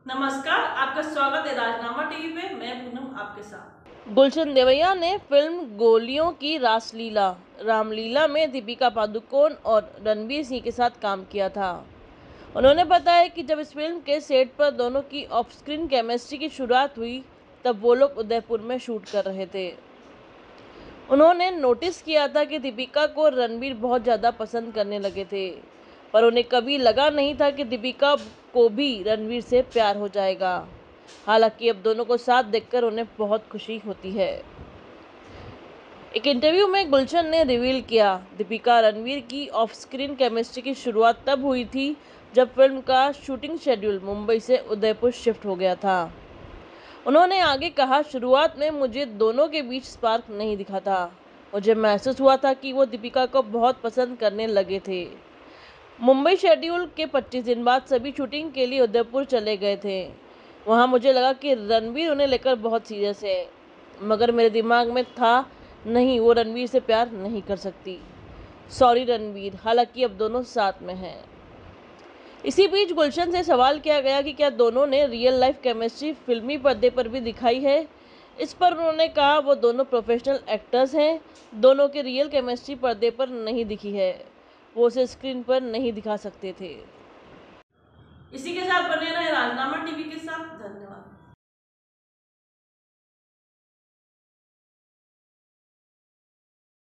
नमस्कार, आपका स्वागत है राजनामा टीवी पे। मैं पूनम आपके साथ। गुलशन देवैया ने फिल्म गोलियों की रासलीला रामलीला में दीपिका पादुकोण और रणवीर सिंह के साथ काम किया था। उन्होंने बताया कि जब इस फिल्म के सेट पर दोनों की ऑफ स्क्रीन केमिस्ट्री की शुरुआत हुई तब वो लोग उदयपुर में शूट कर रहे थे। उन्होंने नोटिस किया था कि दीपिका को रणवीर बहुत ज़्यादा पसंद करने लगे थे, पर उन्हें कभी लगा नहीं था कि दीपिका को भी रणवीर से प्यार हो जाएगा। हालांकि अब दोनों को साथ देखकर उन्हें बहुत खुशी होती है। एक इंटरव्यू में गुलशन ने रिवील किया, दीपिका रणवीर की ऑफ स्क्रीन केमिस्ट्री की शुरुआत तब हुई थी जब फिल्म का शूटिंग शेड्यूल मुंबई से उदयपुर शिफ्ट हो गया था। उन्होंने आगे कहा, शुरुआत में मुझे दोनों के बीच स्पार्क नहीं दिखा था। मुझे महसूस हुआ था कि वो दीपिका को बहुत पसंद करने लगे थे। मुंबई शेड्यूल के 25 दिन बाद सभी शूटिंग के लिए उदयपुर चले गए थे। वहाँ मुझे लगा कि रणवीर उन्हें लेकर बहुत सीरियस है, मगर मेरे दिमाग में था नहीं, वो रणवीर से प्यार नहीं कर सकती। सॉरी रणवीर। हालांकि अब दोनों साथ में हैं। इसी बीच गुलशन से सवाल किया गया कि क्या दोनों ने रियल लाइफ केमिस्ट्री फिल्मी पर्दे पर भी दिखाई है। इस पर उन्होंने कहा, वो दोनों प्रोफेशनल एक्टर्स हैं, दोनों की रियल केमिस्ट्री पर्दे पर नहीं दिखी है, वो उसे स्क्रीन पर नहीं दिखा सकते थे। इसी के साथ बने रहे राजनामा टीवी के